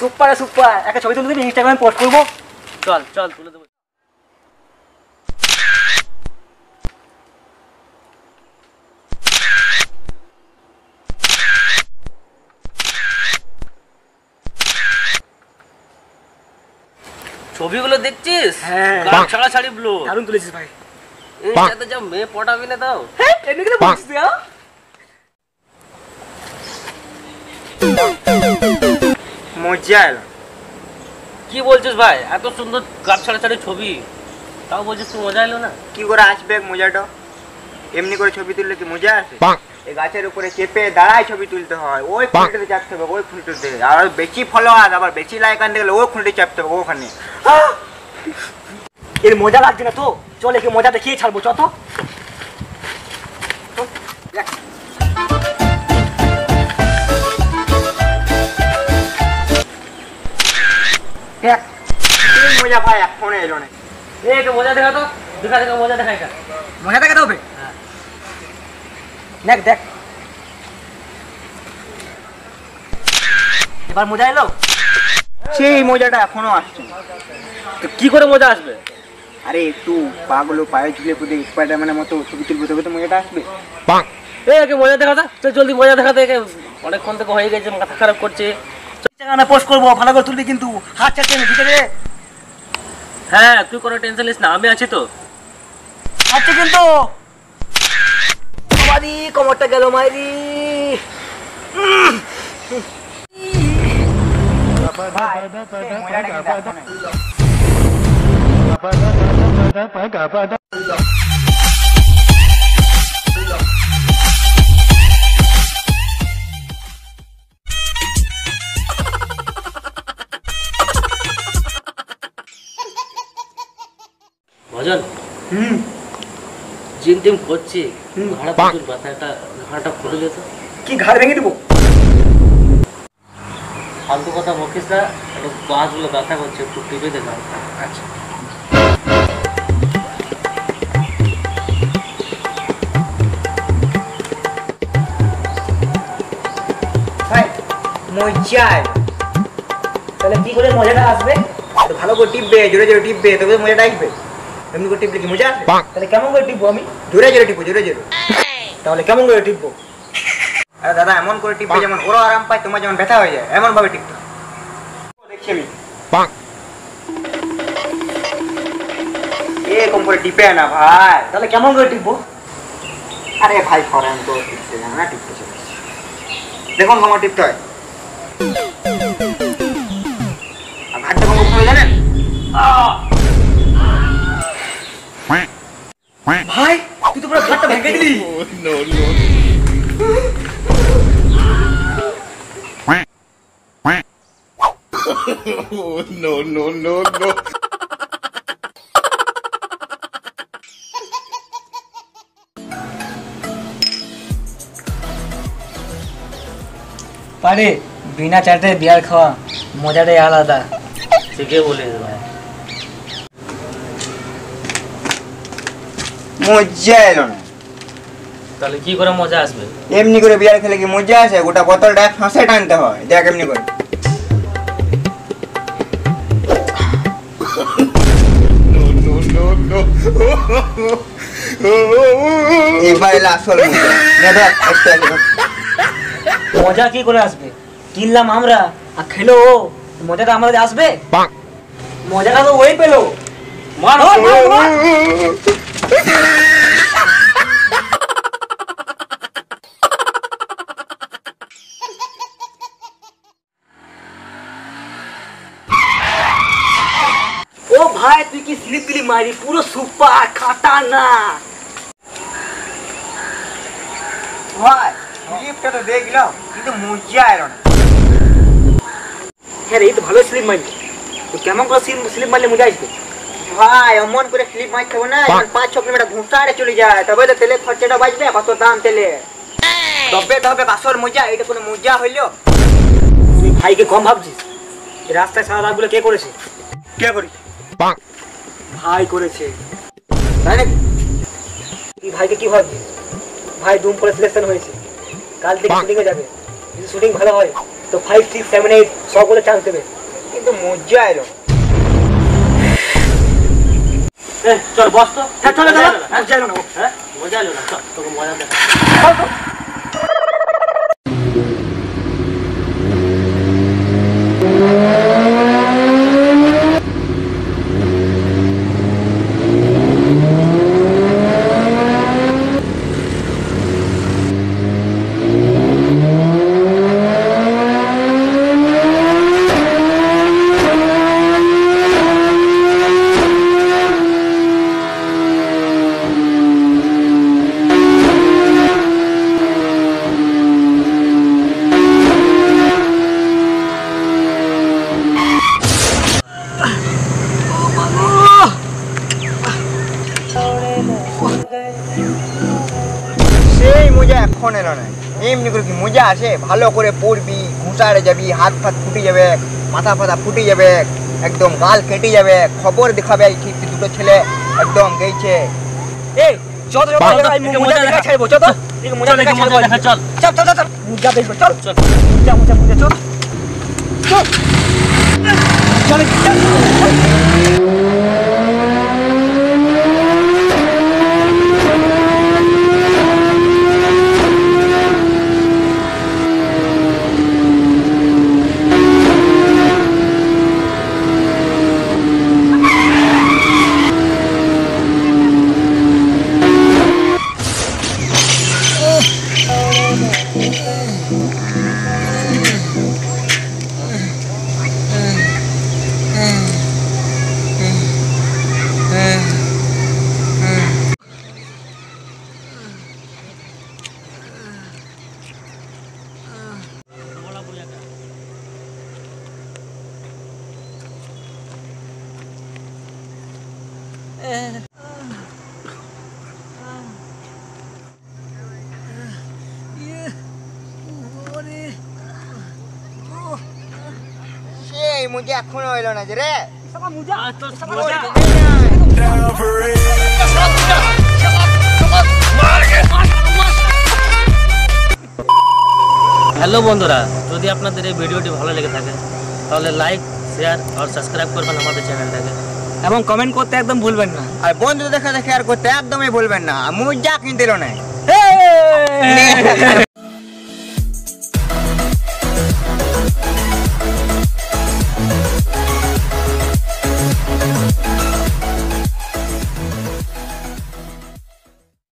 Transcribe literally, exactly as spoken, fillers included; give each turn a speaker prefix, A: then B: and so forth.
A: Super super, একটা ছবি তুলে দিবি, ইনস্টাগ্রামে পোস্ট করবো। চল চল তুলে দেবো।
B: ছবিগুলো দেখছিস?
A: হ্যাঁ
B: গান ছাড়া ছাড়ি ব্লো
A: দারুণ তুলেছিস ভাই।
B: এইটাতে যা মেয়ে পটাবি না দাও।
A: হ্যাঁ এমনি করে বলছিস তুই?
C: মজা এলো।
B: কি বলছিস ভাই? এত সুন্দর গান ছাড়া ছাড়ি ছবি, তাও বলছিস তুই মজা এলো না?
C: কি করে আসবে মজাটা? এমনি করে ছবি তুললে কি মজা আসে? এই গাছের উপরে চেপে দাঁড়ায় ছবি তুলতে হয়, ওই ফুলটাতে চাপতে হবে, ওই ফুলটাতে। আর বেশি ফলোয়ার, আবার বেশি লাইক আনতে গেলে ওই ফুলটা চাপতে হবে ওখানে।
A: এর মজা লাগছে না তো, চল একে মজা দেখিয়ে ছাড়বো। চত
C: মজা ভাই এখনো এলো না।
B: এই মজা দেখা তো, দেখা দেখা মজা দেখা এটা।
A: মজা দেখাতে হবে। দেখ দেখ এবার মজা এলো।
C: সেই মজাটা এখনো আসছে না।
B: তো কি করে মজা আসবে?
C: আরে একটু পাগুলো পায়ে ঝুলে পুঁতে স্পাইডারম্যানের মতো ছবি তুলবো, তবে তো মজাটা আসবে।
B: এই একে মজা দেখাতে, চল জলদি মজা দেখাতে। একে অনেকক্ষণ থেকে হয়ে গেছে, মাথা খারাপ করছে।
A: ইনস্টাগ্রামে পোস্ট করবো, ভালো করে তুলবি কিন্তু, হাত চাচ্ছে না, ঠিক আছে?
B: হ্যাঁ তুই কোনো টেনশন নিস না, আমি আছি তো।
A: আচ্ছা কিন্তু বাবারি কোমরটা গেল মাইরি।
B: ভজন
A: হুম
B: জিম টিম করছি, ঘাড়া প্রচুর ব্যথা, একটা ঘাড়াটা খুলে যেত।
A: কি ঘাড় ভেঙে দেবো?
B: ফালতু কথা বকিস না, একটু বাঁশগুলো ব্যথা করছে, একটু টিপে দে ঘাড়।
A: আচ্ছা ভাই
C: মজা এলো।
A: তাহলে কি করে মজাটা আসবে?
C: তো ভালো করে টিপবে, জোরে জোরে টিপবে, তবে তো মজাটা আসবে। এমনি করে টিপলে কি মজা আসবে?
A: তাহলে কেমন করে টিপবো আমি?
C: জোরে জোরে টিপো, জোরে জোরে।
A: তাহলে কেমন করে টিপবো?
C: আরে দাদা এমন করে টিপবে যেমন ওরা আরাম পায়, তোমার যেমন ব্যথা হয়ে যায়, এমন ভাবে টিপতে হয়। দেখছি আমি এরকম করে টিপে না ভাই।
A: তাহলে কেমন করে টিপবো?
C: আরে ভাই ফরেন তো টিপতে জানে না, টিপতে চলে দেখুন কমর টিপতে হয়। আর ঘাটটা কমর করে জানেন
A: ভাই তুই তো পুরো ঘাটটা ভেঙে দিলি।
D: no, no, no, no.
A: পারে বিনা চাটে বিয়ার খাওয়া মজাটাই আলাদা।
B: ঠিকই বলিস ভাই।
C: মজা এলো না।
B: তাহলে কি করে মজা আসবে?
C: এমনি করে বিয়ার খেলে কি মজা আসে? গোটা বোতলটা ফাঁসে টানতে হয়, দেখ এমনি করে।
D: No, no, no, no.
C: এবার এলো আসল মজা। নে দেখ, একটা এলো।
A: মজা কি করে আসবে? কিনলাম আমরা আর খেলো ও, মজাটা আমাদের আসবে? মজাটা তো ওই পেলো।
B: মার মার মার।
A: ও ভাই তুই কি স্লিপ দিলি মারি, পুরো সুপার খাতা না
C: ভাই স্লিপটা তো দেখলাম, কিন্তু মজা এলো না।
A: হ্যাঁ রে, এই তো ভালো স্লিপ মারি। তো কেমন করে স্লিপ মারলে মজা আসবে?
C: ভাই এমন করে স্লিপ মারতে হবে না, যেমন পাঁচ ছ কিলোমিটার ঘুষাড়ে চলে যায়, তবে তো তেলের খরচাটা বাঁচবে। কত দাম তেলে, তবে তবে আসল মজা। এটা কোনো মজা হইলো?
A: তুই ভাইকে কম ভাবছিস? এই রাস্তায় সারা রাতগুলো কে করেছে?
C: কে করি?
A: ভাই করেছে।
C: তাই নাকি?
A: তুই ভাইকে কি ভাবছিস? ভাই দুম পরে সিলেকশন হয়েছে, কাল থেকে শুটিং এ যাবে। যদি শুটিং ভালো হয় তো ফাইভ সিক্স সেভেন এইট সবগুলো চান্স দেবে।
C: কিন্তু মজা এলো।
B: চল বস তো।
A: হ্যাঁ চলে
B: মজা
A: চলো,
B: এলো না, হ্যাঁ?
A: মজা এলো না।
B: হ্যাঁ মজা এলো না, চল তোকে মজা দেখা।
A: চল তো।
C: সেই মজা এখন এলো না। এমনি করে কি মজা আছে? ভালো করে পড়বি, ঘুষারে যাবি, হাত ফাত ফুটে যাবে, মাথা ফাথা ফুটে যাবে, একদম গাল কেটে যাবে, খবর দেখাবে ঠিক দুটো ছেলে একদম গেছে।
A: এই চল চল
B: চল,
A: ভাই,
B: একে
A: মজা
B: মজা
A: দেখা
B: দেখা।
A: ছাড়বো, চল তো। একে মজা
B: চল,
A: দেখা
B: একে মজা
A: ছাড়বো।
B: দেখা, চল।
A: চল চল চল, মজা দেখবো, চল
B: চল।
A: মজা মজা মজা, চল চল চল চল।
C: সেই মজা এখনো এলো না যে রে।
A: মজা
B: আজ তো মজা। হ্যালো বন্ধুরা, যদি আপনাদের এই ভিডিওটি ভালো লেগে থাকে তাহলে লাইক শেয়ার আর সাবস্ক্রাইব করবেন আমাদের চ্যানেলটাকে।
A: এবং কমেন্ট করতে একদম ভুলবেন না।
C: আর বন্ধু দেখা দেখে আর করতে একদমই বলবেন না। মজা কিন্তু এলো না।
A: Hey!